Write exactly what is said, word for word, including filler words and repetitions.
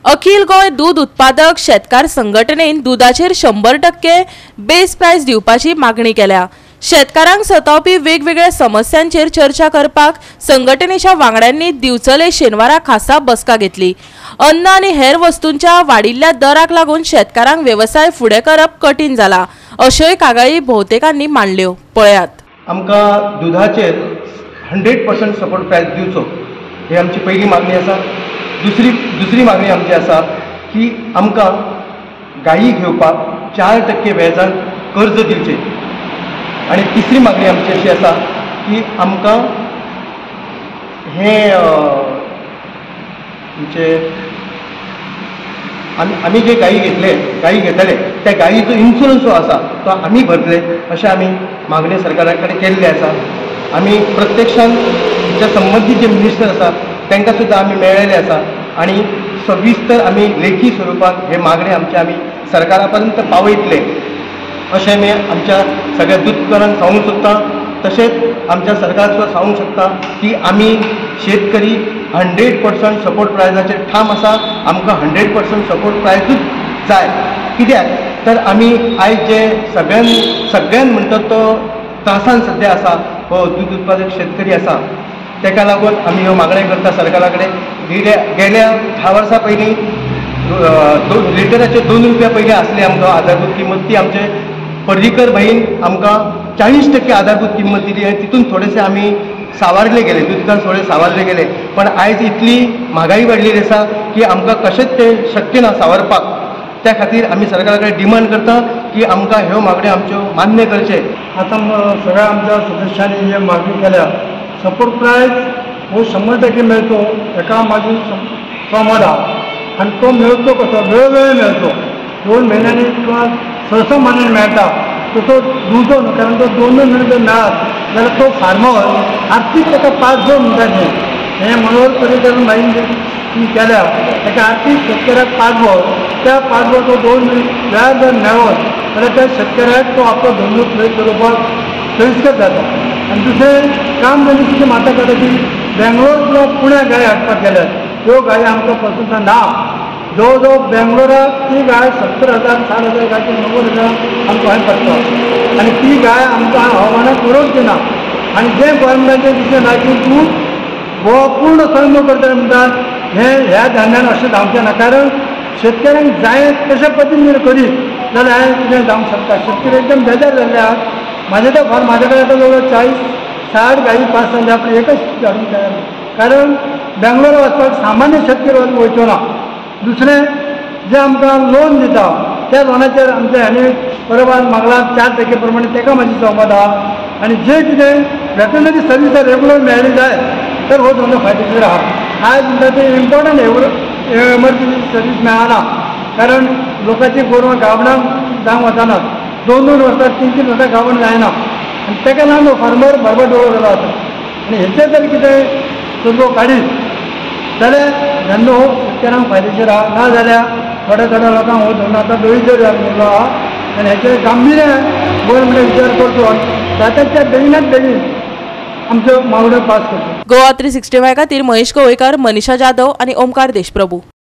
अखिल गोय दूध उत्पादक शेतकार संघटनेन दुधाचेर शंभर टक्के बेस प्राइस दिवपाची मागणी केल्या। शेतकारांक सतावपी वेगवेगळ्या समस्यांचेर चर्चा करपाक संघटनेच्या वांगड्यांनी दिवचले शेनवारा खासा बसका घेतली। अन्न आनी हेर वस्तूंच्या वाडिल्ल्या दराक लागून शेतकारांक व्यवसाय फुडें करप कठीण जाला, अश्योय कागाळी भोवतेकांनी मांडल्यो। पळयात। आमकां दुधाचेर हंड्रेड पर्सेंट सपोर्ट प्रायस दिवचो ही आमची पहिली मागणी आसा। दुसरी दुसरी मागणी आमची आसा की आमकां गायी घेवपाक चार टक्के व्याजान कर्ज दिवचे। आणि तिसरी मागणी आमची अशी आसा की आमकां हे म्हणजे आमी आमी जे गायी घेतले गायी घेतले त्या गायीचो इन्शुरन्स जो आसा तो आमी भरतले अशें आमी मागणी सरकारा कडेन केल्ली आसा। आमी प्रत्यक्षान जे संबंधीत जे मिनिस्टर आसा तांकां सुद्दां आमी मेळ्ळेले आसा आणि सविस्तर आमी लेखी स्वरुपात हे मागणी आमचे आमी सरकारा पर्यंत पावयतले अशें मी आमच्या सगळ्या दूधकारांक सांगूंक सोदतां। तशेंच आमच्या सरकाराक सांगूंक शकता की आमी शेतकरी हंड्रेड पर्सेंट सपोर्ट प्रायजाचेर ठाम आसा। आमकां हंड्रेड पर्सेंट सपोर्ट प्रायजूच जाय, कित्याक तर आमी आयज जे सगळ्यान सगळ्यान म्हणटा तो त्रासान सध्या आसा हो दूध उत्पादक शेतकरी आसा, तेका लागून आमी ह्यो मागण्यो करता सरकारा कडेन। गेल्या गेल्या धा वर्सां पयलीं दोन लिटराचे दोन रुपया पयलीं आसली आमकां आधारभूत किंमत, ती आमचे पर्रीकर भाईन आमकां चाळीस टक्के आधारभूत किंमत दिली आनी तितून थोडेसे आमी सावारले गेले, दुधकार थोडे सावारले गेले। पण आयज इतली म्हागाई वाडलेली आसा की आमकां कशेंच ते शक्य ना सावरपाक। त्या खातीर आमी सरकारा कडेन डिमांड करता की आमकां ह्यो मागण्यो आमच्यो मान्य करचे। आतां सगळ्या आमच्या सदस्यांनी हे मागणी केल्या सपोर्ट प्रायस हो शंभर टक्के मेळचो एका मागणी सहमत आहा आनी तो मेळचो कसो वेळोवेळी मेळचो, दोन म्हयन्यांनी किंवा स स म्हयन्यांनी मेळटा तो तो दुजो न्हू, कारण तो दोन दोन म्हयने जर मेळत जाल्यार तो फार्मर आर्थीक ताका पांच दोन म्हणटात हें मनोहर पर्रीकर भाईन ती केल्या ताका आर्थीक शेतकऱ्याक पांचवो त्या पांचवो तो दोन वेळार जर मेळत जाल्यार त्या शेतकऱ्याक तो आपलो धंदो फुडें चलोवपाक सोयीस्कर जाता। आनी दुसरें काम म्हणजे स्कीम आतां करता की बेंगलोर किंवा पुण्या गाय हाडपाक गेल्यात त्यो गाय आमकां पसंत ना। जवळ जवळ बेंगलोराक ती गाय सत्तर हजार साठ हजार गायचे णव्वद हजार आमकां हांवें पडटा आनी ती गाय आमकां हवामानाक बरोवंक दिना। आनी जे गोवोरमेंटाचें दिसलें ना की तूं गोवा पूर्ण संघ करता म्हणटात हें ह्या धान्यान अशें जावचें ना, कारण शेतकऱ्यांक जाय तशे पद्दतीन जर करीत जाल्यार हांवें कितें जावंक शकता। शेतकरी एकदम बेजार जाल्ले आहात। म्हाजे तो फार म्हाजे कडेन आतां जवळ चाळीस साठ गायी पास जाल्ले आपण एकच हाडूंक तयार ना, कारण बेंगलोर वचपाक सामान्य शेतकरी वयचो ना। दुसरें जे आमकां लोन दिता त्या लोनाचेर आमच्या हांणी बरोबर मागला चार टक्के प्रमाणे ताका म्हाजी सहमत आहा। आनी जे कितें वेटनरी सर्वीस रेगुलर मेळ्ळी जाय तर हो धंदो फायदेशीर आहा। आयज म्हणटा ते इम्पॉर्टंट एमर्जन्सी सर्वीस मेळना, कारण लोकांची गोरवां गाबडांक जावंक वचनात, दोन दोन वर्सां तीन तीन वर्सां गाबण जायना आनी ताका लागून फार्मर बरबर डोळो गेलो आसा। आनी हेचेर जर कितें सुरगो काडीत जाल्यार धंदो हो शेतकऱ्यांक फायदेशीर आहा, ना जाल्यार थोड्या थोड्या लोकांक हो धंदो आतां दळीचेर जाल्लो आहा आनी हेचेर गांभीर्यान गोवोरमेंटान विचार करचो जाता बेगिनात बेगीन आमच्यो मागण्यो पास करच्यो। गोवा थ्री सिक्स्टी फाय खातीर महेश गोवेकर, मनीषा जाधव आनी ओमकार देशप्रभू।